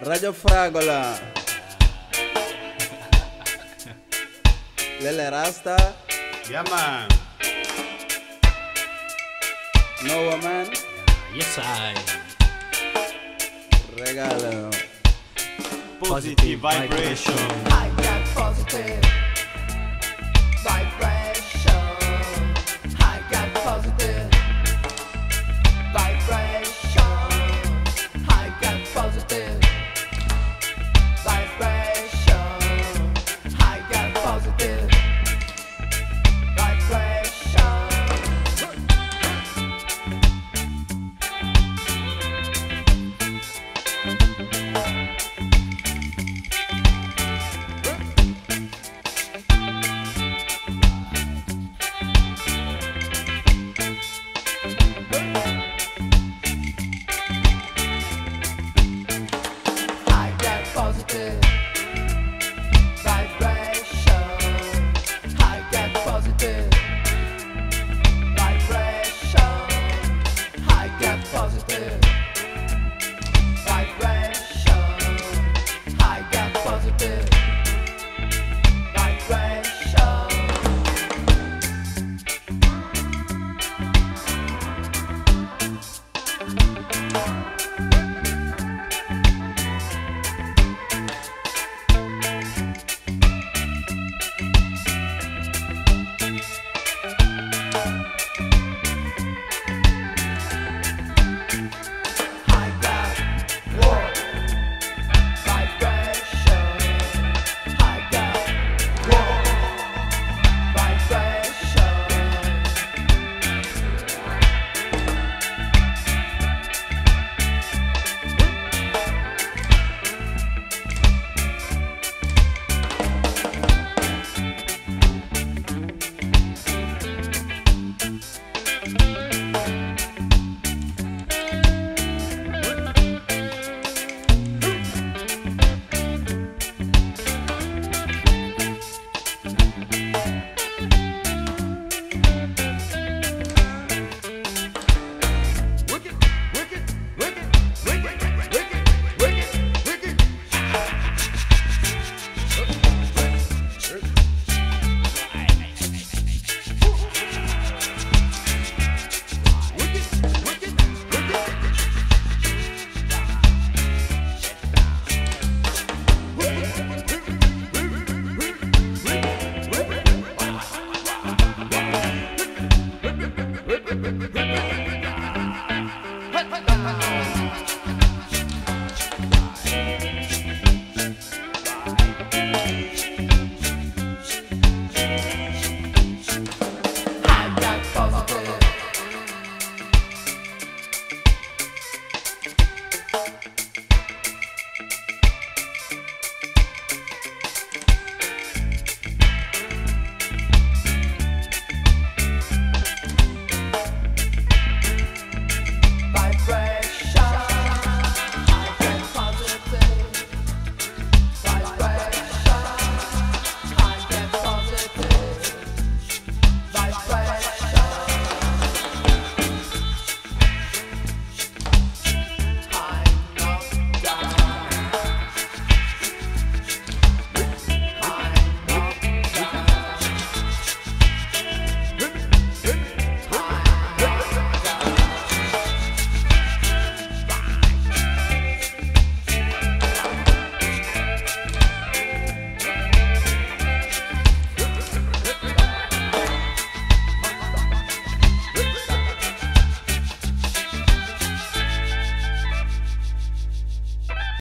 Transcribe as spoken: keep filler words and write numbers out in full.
Radio Fragola. Lele Rasta. Yeah, man. Noah man. Yes, I. Regalo. Positive vibration. I got positive vibration. I got positive vibration. I got positive vibration. I got positive vibration. I got positive vibration. I got positive vibration. I got positive vibration. I got positive vibration. I got one vibration. I got one vibration. Wicked, wicked, wicked, wicked, wicked, wicked, wicked. Wicked, wicked, wicked.